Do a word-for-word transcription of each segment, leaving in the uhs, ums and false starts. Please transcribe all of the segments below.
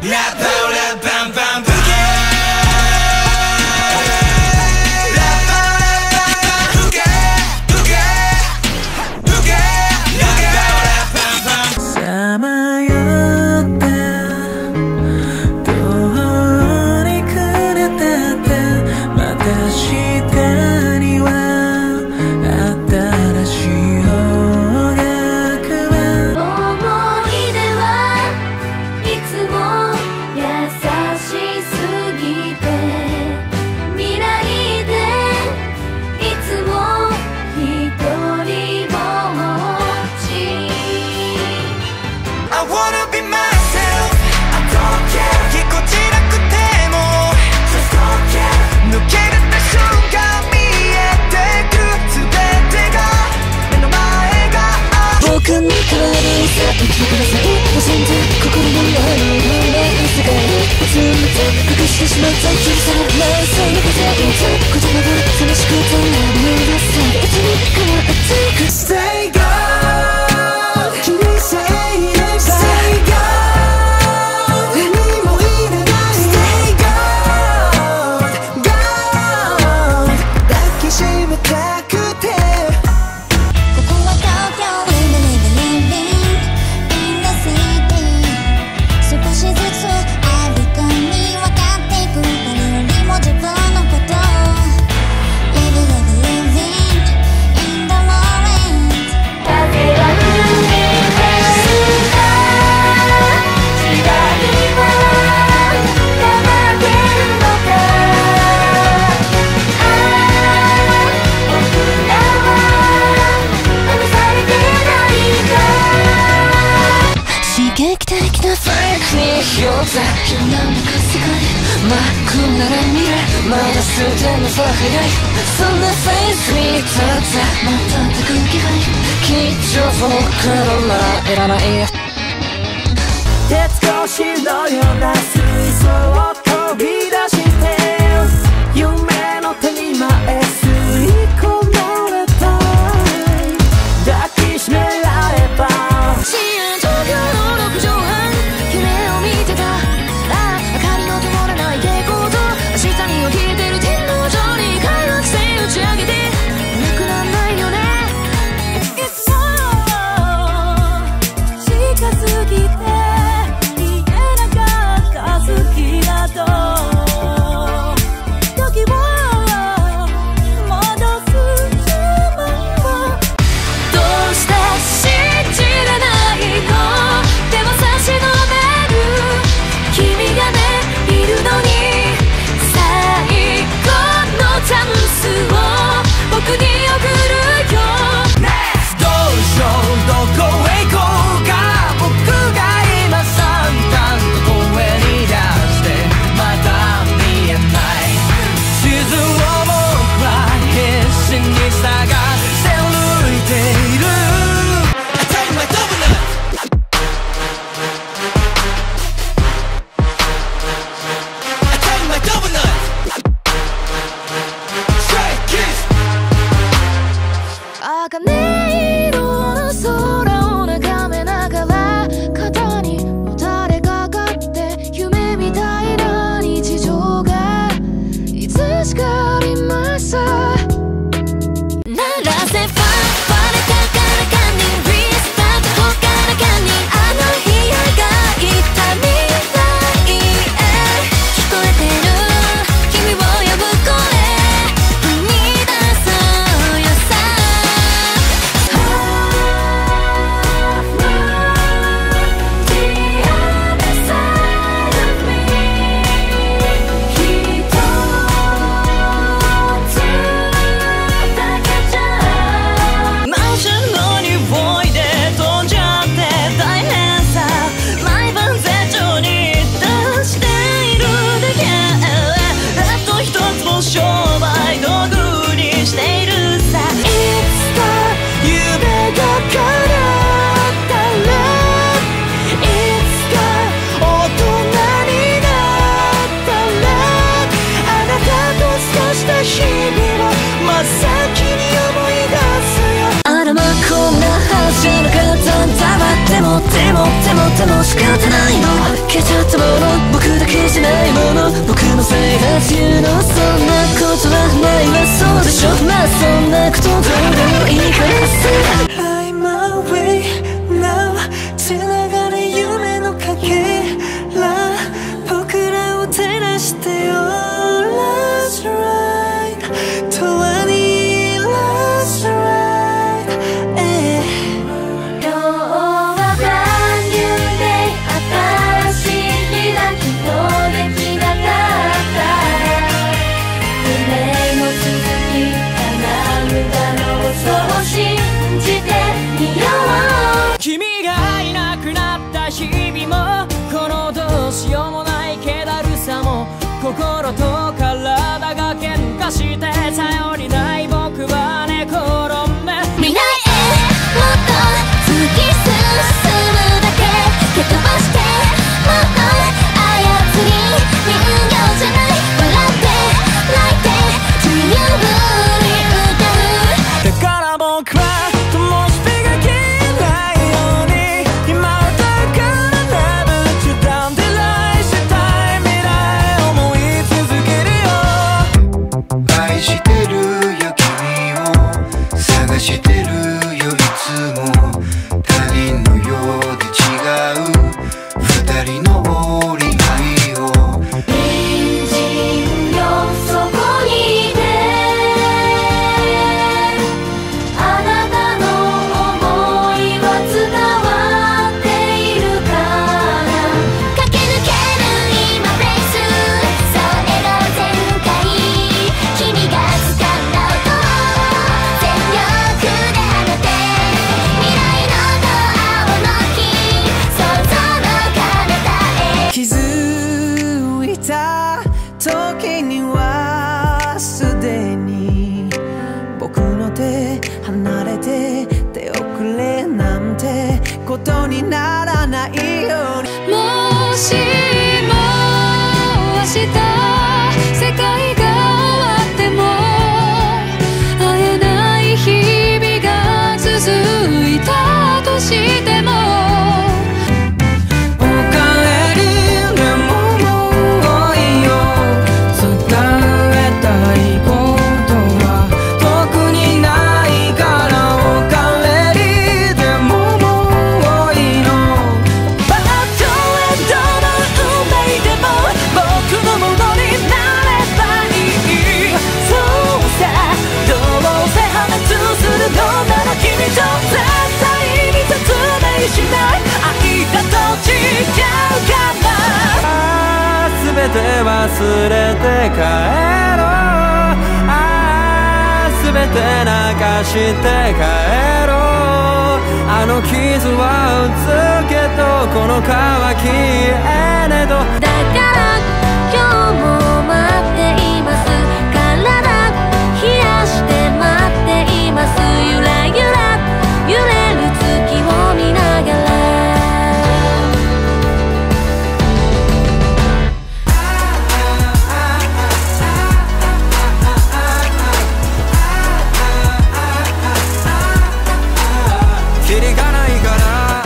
近づいて見えなかった僕のせいが自由のそんなことはないわそうでしょまあそんなことどうでもいいからさ I'm my way now 繋がる夢のかけら僕らを照らしてよ Let's ride 永遠に Let's ride、eh、今日は brand new day 新しい日だきっとできなかった夢の続き叶うだろうそう信じてみよう君がいなくなった日々もこのどうしようもない気だるさも心と体が喧嘩して頼りない僕は寝転んで未来へもっと突き進むだけ蹴飛ばしてもっと操り人形じゃない笑って泣いて自由に歌うだから僕は灯火が消えないように今歌うから Never let you down 照らしたい未来思い続けるよ愛してるよ君を探してるよいつも他人のようで違う二人の折り合いを隣人よそこにいてあなたの想いは伝わっているから駆け抜ける今レースさあ笑顔全開君が掴んだ音を全力で放て未来のドアをノッキン想像の彼方へ気づいた時にはすでに僕の手離れて手遅れなんてことにならないようにもしも明日世界が終わっても会えない日々が続いたとしてもおかえりでももういいよ伝えたいことは特にないからおかえりでももういいのたとえどの運命でも僕のものになればいいそうさどうせ破滅するのなら君と絶対に説明しない愛だと違うからああ全て忘れて帰ろうああ全て流して帰ろうあの傷はうつけどこの乾きえねどだから今日も待っています体冷やして待っていますゆらゆら揺れる月を見ながらキリがないから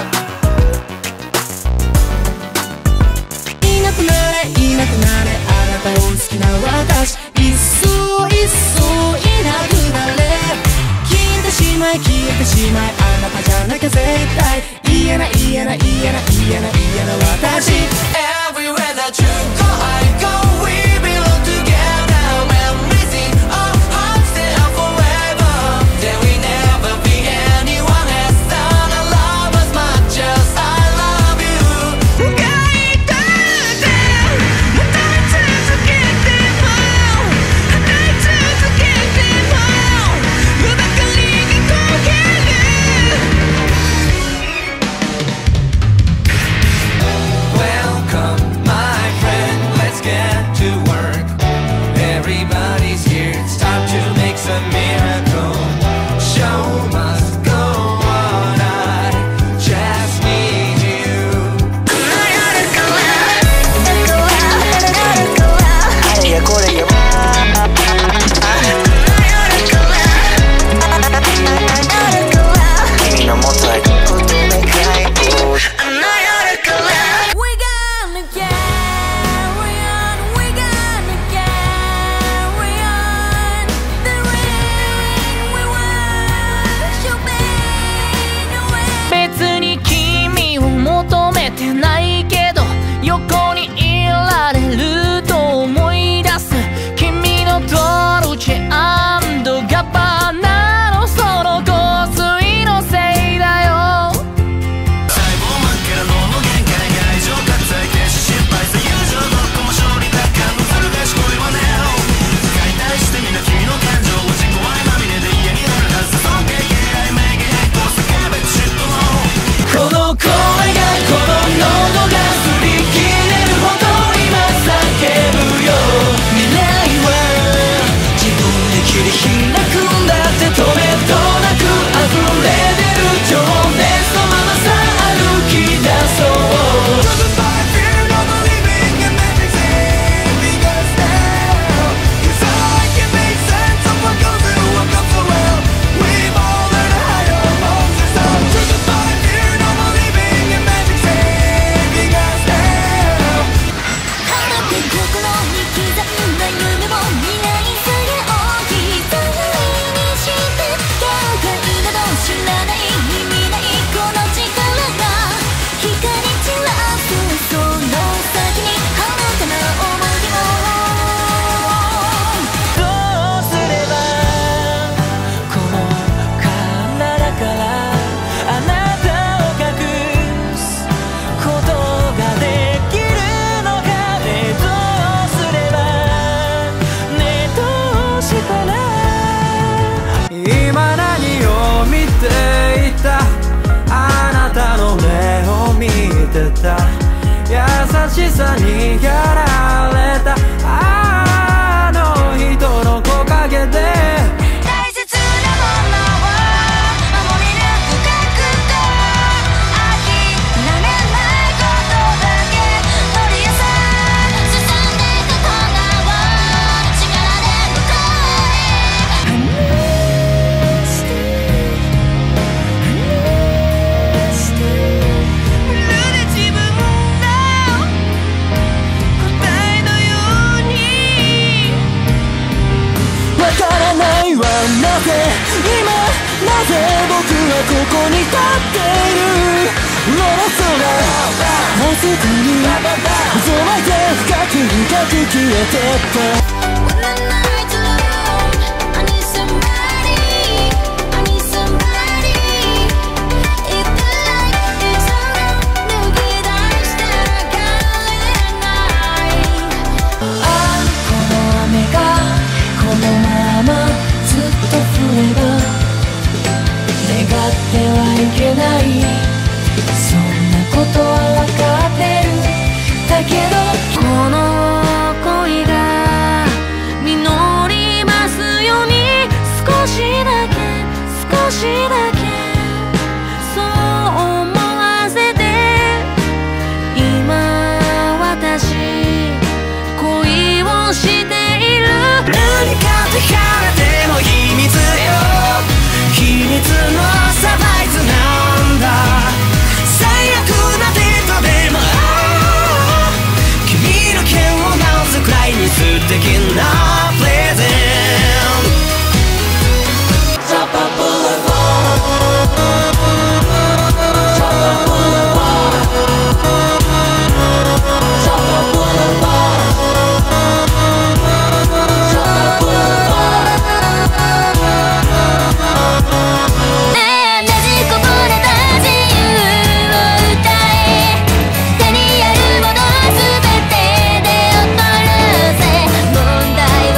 いなくなれいなくなれあなたを好きな私いっそいっそいなくなれ消えてしまい消えてしまいあなたじゃなきゃ絶対言えない言えない言えない言えない言えない私 Everywhere that you go I go we belong together We're missing our hearts they are forever Then we never be anyone else Gonna love as much as I love you 描いたってまた続けても離れ続けても無ばかりに焦げる Welcome れると思い出す君のドルチェ&ガッバーナのその香水のせいだよ。 細胞真っ暗の限界が異常拡大停止失敗さ友情どこも勝利だ感のずる賢いわね。解体してみな君の感情を自己愛まみれで家にあるはず。尊敬敬愛名義変更叫べ嫉妬のこの声がこの喉が擦り切れるほど今叫ぶよ。未来は自分で切り開くんだって止めどなく溢れ出る情熱のままさ歩き出そう。優しさにやられたあの人の木陰で大切なものを守り抜く覚悟諦めないことだけ取り寄せ進んでいく炎を力で向こうへなぜ今なぜ僕はここに立っている。ロボットがあそこに渦巻いて深く深く消えてった。そんなことは分かってるだけどこの恋が実りますように少しだけ少しだけそう思わせて今私恋をしている。何か手離れても秘密よ秘密のサバイズなんだ。最悪なデートでも君の剣を直すくらいに素敵なプレゼント。チャパブルボーチャパブルボーチャパブルボーチャパブルボーねじこぼれた自由を歌え手にあるものすべてで劣るぜ。問題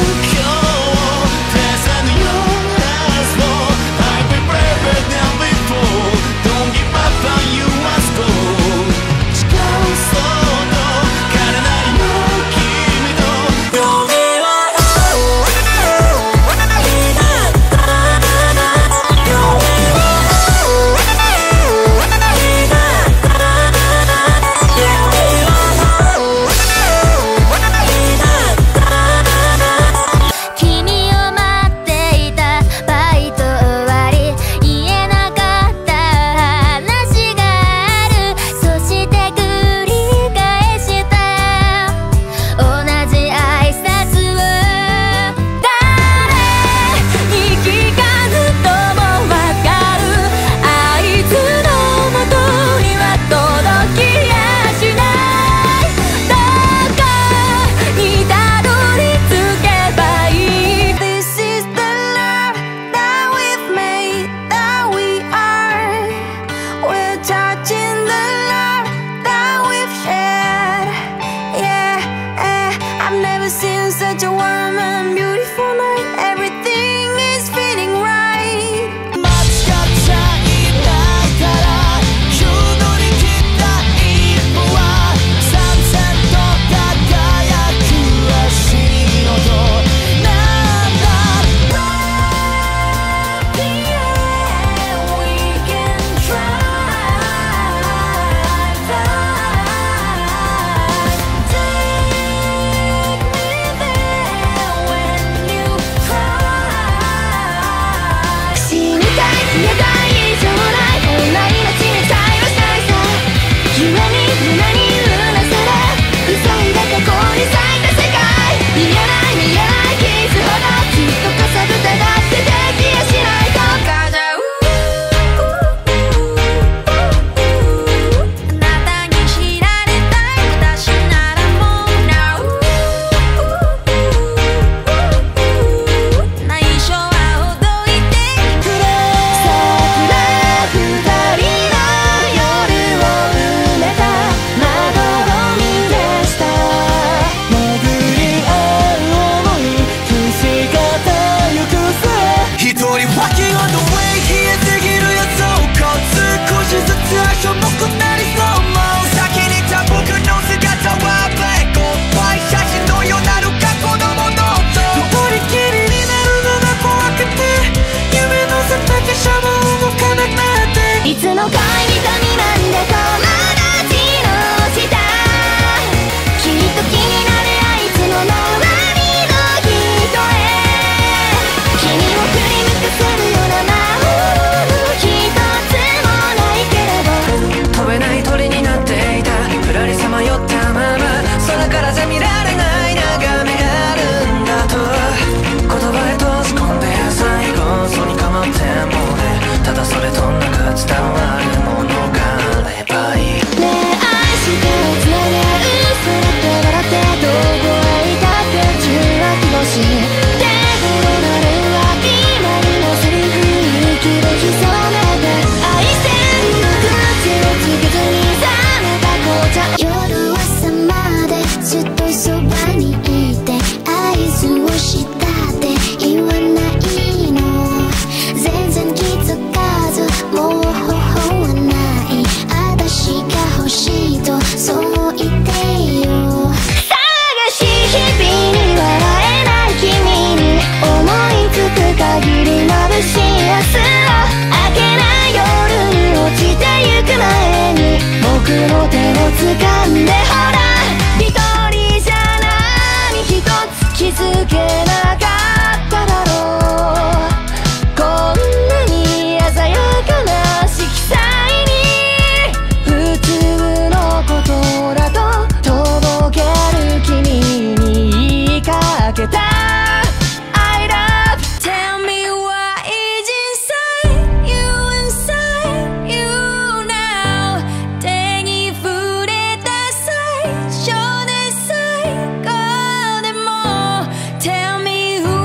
Tell me who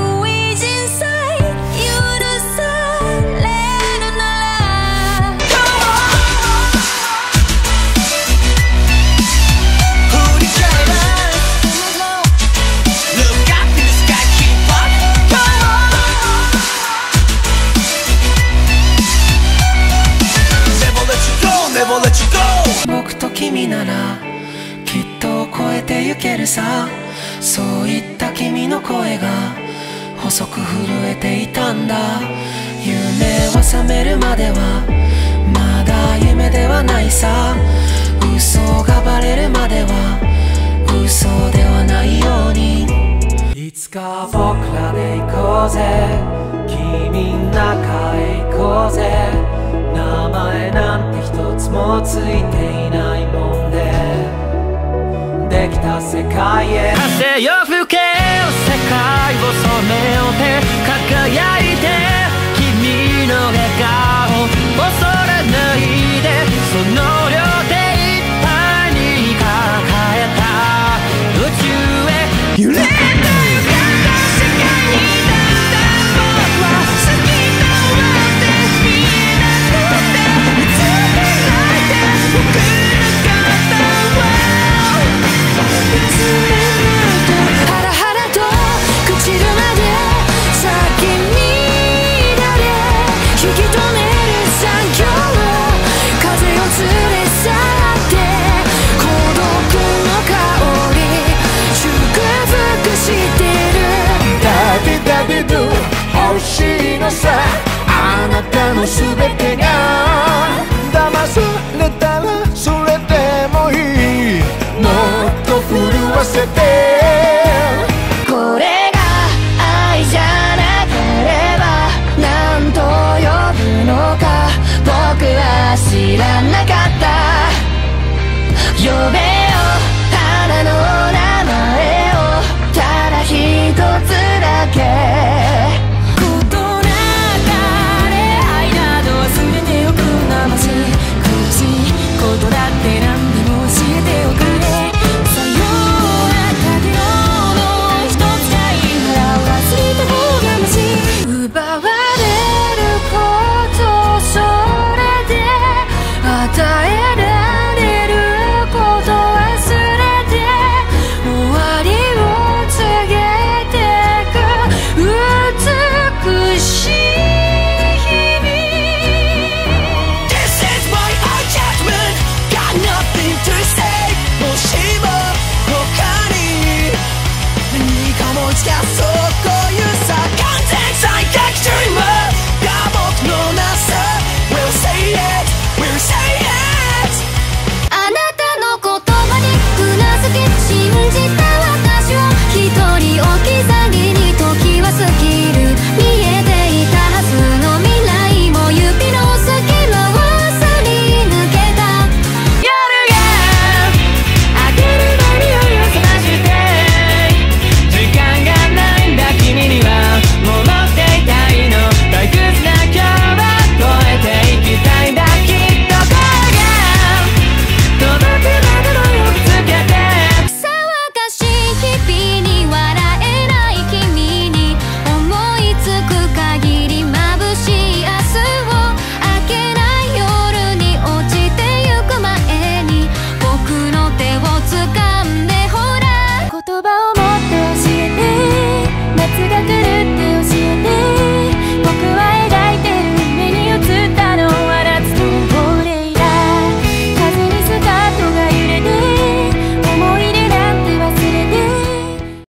君ならきっと超えてゆけるさ。そういった君の声が細く震えていたんだ。夢は覚めるまではまだ夢ではないさ。嘘がバレるまでは嘘ではないように。いつか僕らで行こうぜ、君ん中へ行こうぜ。名前なんて一つもついていないもんで、できた世界へ風よ吹けよ世界を染めようって輝いて、君の笑顔恐れないで、その両手いっぱいに抱えた宇宙へ揺れてゆかんだ世界にだった僕は好きだって見えなくて、見つけないで僕の肩を見つめないとハラハラと朽ちるまで咲き乱れ、引き止める残響を風を連れ去って孤独の香り祝福してる。 ダビダビドゥ欲しいのさ、あなたの全てが騙されたらそれでもいい、もっと震わせて。 これが愛じゃなければ何と呼ぶのか僕は知らなかった。呼べ